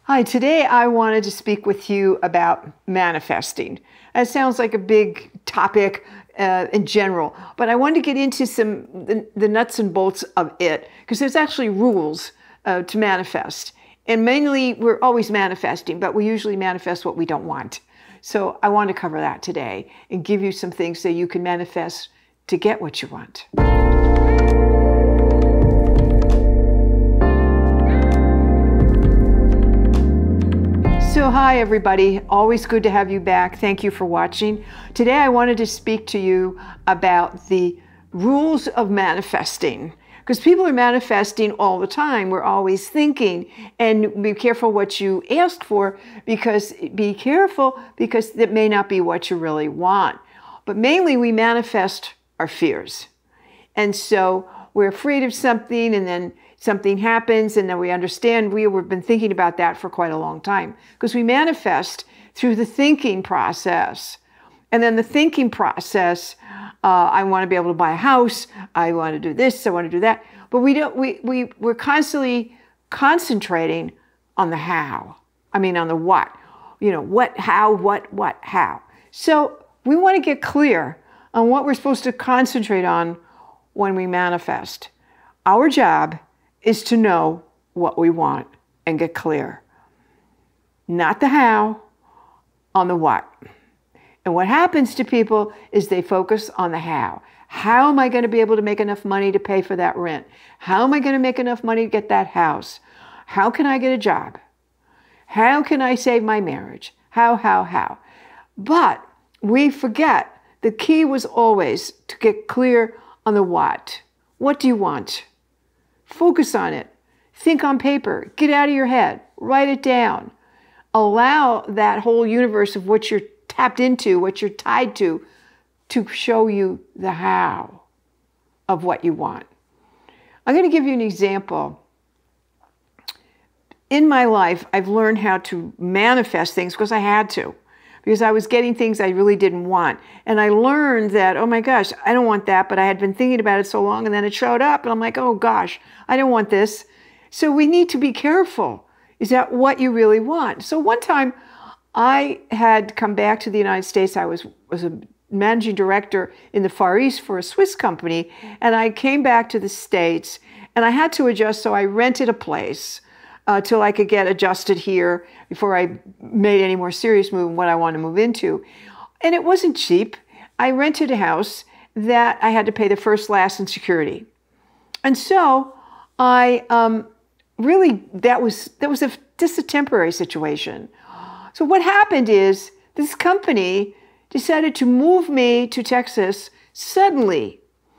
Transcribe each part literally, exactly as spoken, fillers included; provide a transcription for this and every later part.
Hi, today I wanted to speak with you about manifesting. That sounds like a big topic uh, in general, but I wanted to get into some the, the nuts and bolts of it because there's actually rules uh, to manifest. And mainly we're always manifesting, but we usually manifest what we don't want. So I want to cover that today and give you some things so you can manifest to get what you want. So hi everybody, always good to have you back. Thank you for watching. Today I wanted to speak to you about the rules of manifesting, because people are manifesting all the time. We're always thinking, and be careful what you ask for, because be careful because that may not be what you really want. But mainly we manifest our fears. And so we're afraid of something, and then something happens, and then we understand we, we've been thinking about that for quite a long time, because we manifest through the thinking process. And then the thinking process, uh, I want to be able to buy a house, I want to do this, I want to do that. But we don't, we, we, we're constantly concentrating on the how. I mean, on the what. You know, what, how, what, what, how. So we want to get clear on what we're supposed to concentrate on when we manifest. Our job is to know what we want and get clear. Not the how, on the what. And what happens to people is they focus on the how. How am I going to be able to make enough money to pay for that rent? How am I going to make enough money to get that house? How can I get a job? How can I save my marriage? How, how, how? But we forget the key was always to get clear on the what. What do you want? Focus on it. Think on paper. Get out of your head. Write it down. Allow that whole universe of what you're tapped into, what you're tied to, to show you the how of what you want. I'm going to give you an example. In my life, I've learned how to manifest things because I had to. Because I was getting things I really didn't want. And I learned that, oh my gosh, I don't want that, but I had been thinking about it so long, and then it showed up, and I'm like, oh gosh, I don't want this. So we need to be careful. Is that what you really want? So one time, I had come back to the United States. I was, was a managing director in the Far East for a Swiss company, and I came back to the States, and I had to adjust, so I rented a place Uh, till I could get adjusted here before I made any more serious move in what I wanted to move into. And it wasn't cheap. I rented a house that I had to pay the first, last, and security. And so I um, really, that was, that was a, just a temporary situation. So what happened is this company decided to move me to Texas suddenly.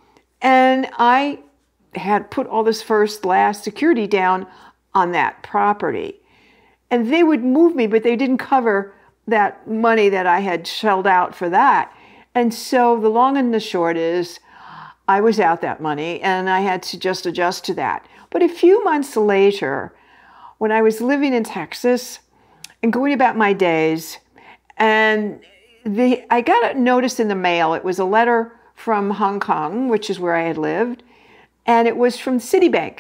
And I had put all this first, last, security down on that property. And they would move me, but they didn't cover that money that I had shelled out for that. And so the long and the short is I was out that money, and I had to just adjust to that. But a few months later, when I was living in Texas and going about my days, and the, I got a notice in the mail. It was a letter from Hong Kong, which is where I had lived, and it was from Citibank.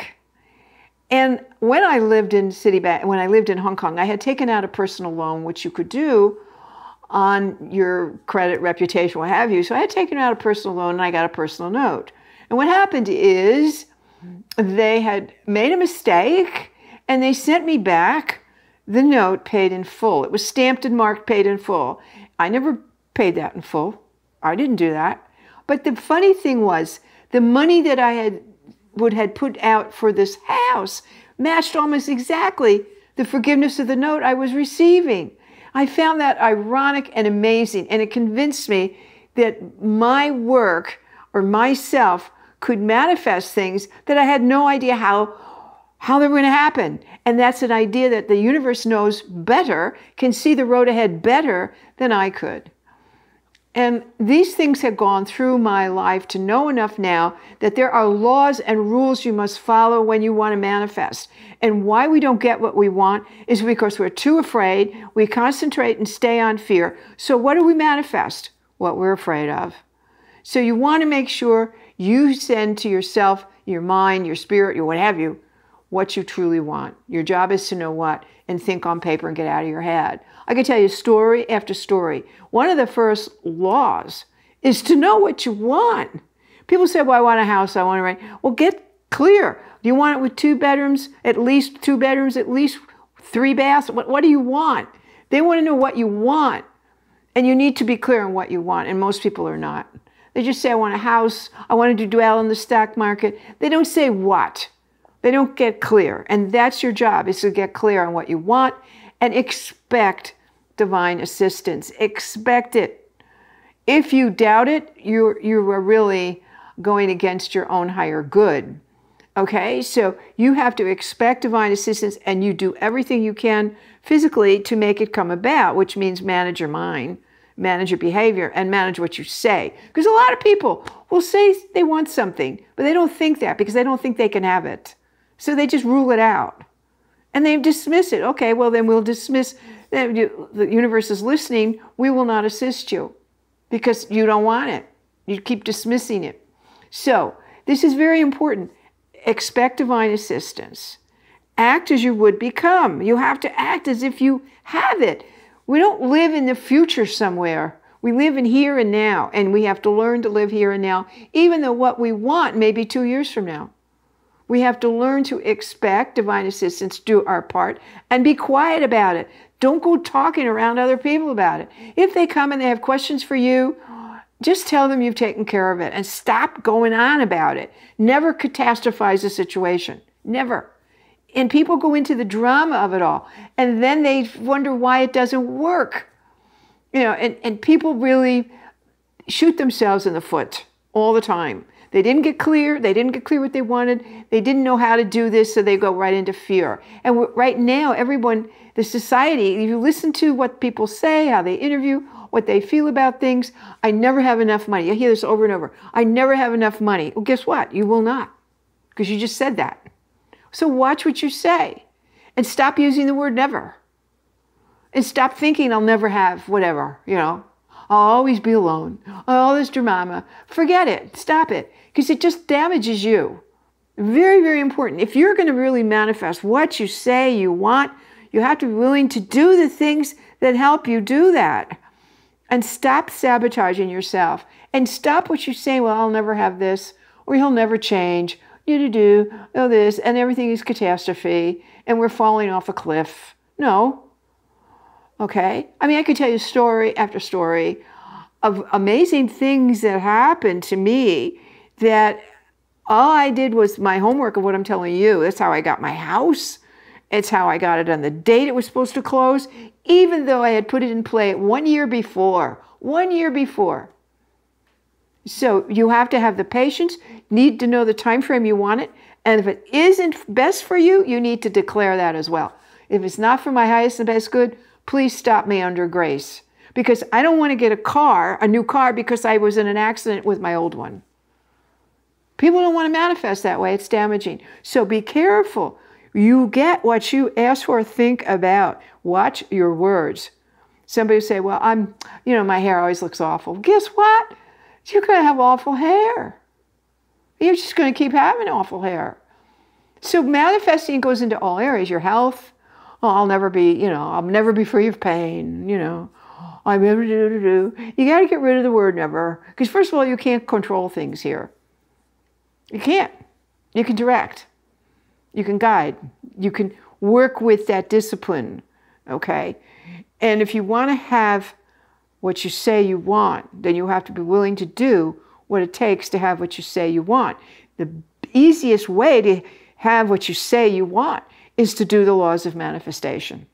And when I lived in Citibank, when I lived in Hong Kong, I had taken out a personal loan, which you could do on your credit, reputation, what have you. So I had taken out a personal loan, and I got a personal note. And what happened is they had made a mistake, and they sent me back the note paid in full. It was stamped and marked paid in full. I never paid that in full. I didn't do that. But the funny thing was, the money that I had would had put out for this house matched almost exactly the forgiveness of the note I was receiving. I found that ironic and amazing, and it convinced me that my work or myself could manifest things that I had no idea how, how they were going to happen. And that's an idea that the universe knows better, can see the road ahead better than I could. And these things have gone through my life to know enough now that there are laws and rules you must follow when you want to manifest. And why we don't get what we want is because we're too afraid. We concentrate and stay on fear. So what do we manifest? What we're afraid of. So you want to make sure you send to yourself, your mind, your spirit, your what have you, what you truly want. Your job is to know what and think on paper and get out of your head. I can tell you story after story. One of the first laws is to know what you want. People say, well, I want a house, I want to rent. Well, get clear. Do you want it with two bedrooms, at least two bedrooms, at least three baths? What, what do you want? They want to know what you want. And you need to be clear on what you want. And most people are not. They just say, I want a house. I want to do well in the stock market. They don't say what. They don't get clear. And that's your job, is to get clear on what you want and expect divine assistance. Expect it. If you doubt it, you you are really going against your own higher good. Okay, so you have to expect divine assistance, and you do everything you can physically to make it come about, which means manage your mind, manage your behavior, and manage what you say. Because a lot of people will say they want something, but they don't think that because they don't think they can have it. So they just rule it out. And they dismiss it. Okay, well then we'll dismiss, the universe is listening, we will not assist you because you don't want it. You keep dismissing it. So this is very important. Expect divine assistance. Act as you would become. You have to act as if you have it. We don't live in the future somewhere. We live in here and now, and we have to learn to live here and now, even though what we want may be two years from now. We have to learn to expect divine assistance, do our part, and be quiet about it. Don't go talking around other people about it. If they come and they have questions for you, just tell them you've taken care of it and stop going on about it. Never catastrophize the situation. Never. And people go into the drama of it all, and then they wonder why it doesn't work. You know, and, and people really shoot themselves in the foot all the time. They didn't get clear. They didn't get clear what they wanted. They didn't know how to do this, so they go right into fear. And right now, everyone, the society, if you listen to what people say, how they interview, what they feel about things, I never have enough money. I hear this over and over. I never have enough money. Well, guess what? You will not, because you just said that. So watch what you say and stop using the word never. And stop thinking I'll never have whatever, you know. I'll always be alone. All this drama. Forget it. Stop it. Because it just damages you. Very, very important. If you're going to really manifest what you say you want, you have to be willing to do the things that help you do that. And stop sabotaging yourself. And stop what you say, well, I'll never have this, or he'll never change, you to do, oh this, and everything is catastrophe, and we're falling off a cliff. No. Okay? I mean, I could tell you story after story of amazing things that happened to me that all I did was my homework of what I'm telling you. That's how I got my house. It's how I got it on the date it was supposed to close, even though I had put it in play one year before. One year before. So you have to have the patience, need to know the time frame you want it, and if it isn't best for you, you need to declare that as well. If it's not for my highest and best good, please stop me under grace. Because I don't want to get a car, a new car, because I was in an accident with my old one. People don't want to manifest that way. It's damaging. So be careful. You get what you ask for, think about. Watch your words. Somebody will say, well, I'm, you know, my hair always looks awful. Guess what? You're going to have awful hair. You're just going to keep having awful hair. So manifesting goes into all areas. Your health. Oh, I'll never be, you know, I'll never be free of pain, you know. I'm never do, do, do. You got to get rid of the word never. Because first of all, you can't control things here. You can't. You can direct. You can guide. You can work with that discipline, okay? And if you want to have what you say you want, then you have to be willing to do what it takes to have what you say you want. The easiest way to have what you say you want is to do the laws of manifestation.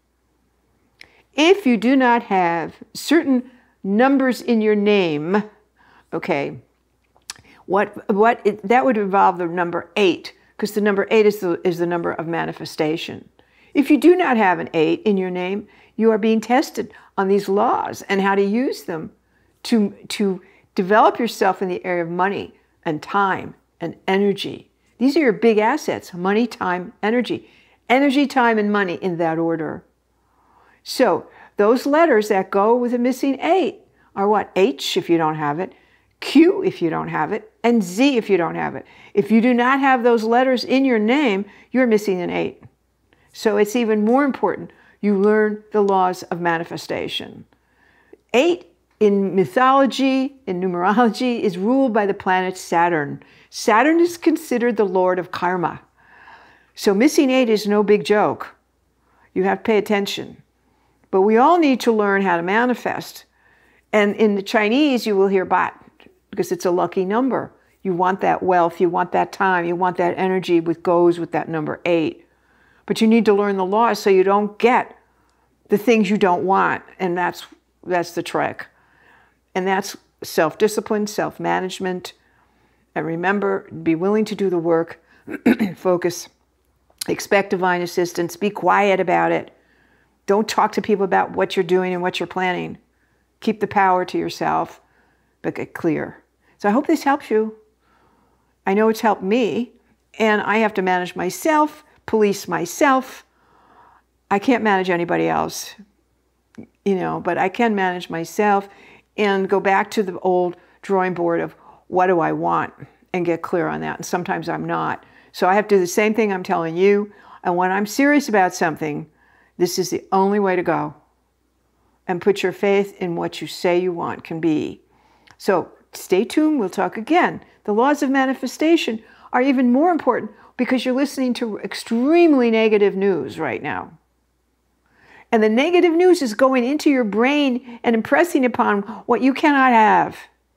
If you do not have certain numbers in your name, okay, what, what it, that would involve the number eight, because the number eight is the, is the number of manifestation. If you do not have an eight in your name, you are being tested on these laws and how to use them to, to develop yourself in the area of money and time and energy. These are your big assets: money, time, energy. Energy, time, and money in that order. So those letters that go with a missing eight are what? H if you don't have it, Q if you don't have it, and Z if you don't have it. If you do not have those letters in your name, you're missing an eight. So it's even more important you learn the laws of manifestation. Eight, in mythology, in numerology, is ruled by the planet Saturn. Saturn is considered the lord of karma. So missing eight is no big joke. You have to pay attention. But we all need to learn how to manifest. And in the Chinese, you will hear bat, because it's a lucky number. You want that wealth, you want that time, you want that energy which goes with that number eight. But you need to learn the laws so you don't get the things you don't want. And that's, that's the trick. And that's self-discipline, self-management. And remember, be willing to do the work, focus, expect divine assistance, be quiet about it. Don't talk to people about what you're doing and what you're planning. Keep the power to yourself, but get clear. So I hope this helps you. I know it's helped me, and I have to manage myself, police myself. I can't manage anybody else, you know, but I can manage myself and go back to the old drawing board of what do I want and get clear on that. And sometimes I'm not. So I have to do the same thing I'm telling you. And when I'm serious about something, this is the only way to go. And put your faith in what you say you want can be. So stay tuned. We'll talk again. The laws of manifestation are even more important because you're listening to extremely negative news right now. And the negative news is going into your brain and impressing upon what you cannot have.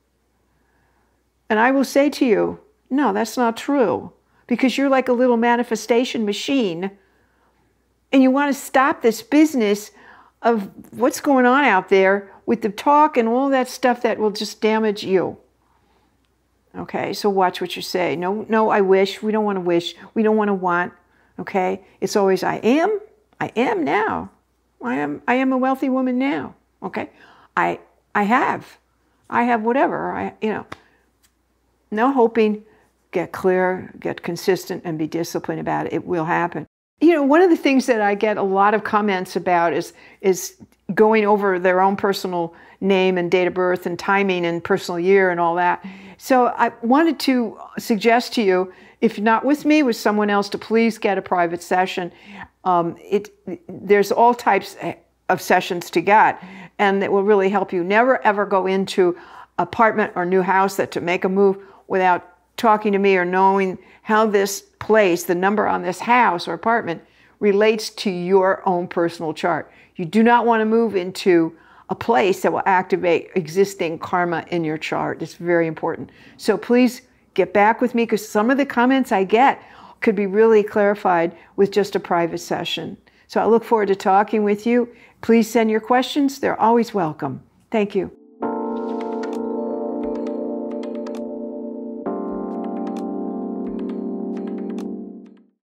And I will say to you, no, that's not true. Because you're like a little manifestation machine. And you want to stop this business of what's going on out there with the talk and all that stuff that will just damage you. Okay, so watch what you say. No, no, I wish. We don't want to wish. We don't want to want. Okay, it's always I am. I am now. I am. I am a wealthy woman now. Okay, I. I have. I have whatever. I. You know. No hoping. Get clear. Get consistent, and be disciplined about it. It will happen. You know, one of the things that I get a lot of comments about is is going over their own personal name and date of birth and timing and personal year and all that. So I wanted to suggest to you, if not with me, with someone else, to please get a private session. Um, it there's all types of sessions to get, and it will really help you. Never ever go into apartment or new house that to make a move without talking to me or knowing how this place, the number on this house or apartment, relates to your own personal chart. You do not want to move into a place that will activate existing karma in your chart. It's very important. So please get back with me, because some of the comments I get could be really clarified with just a private session. So I look forward to talking with you. Please send your questions. They're always welcome. Thank you.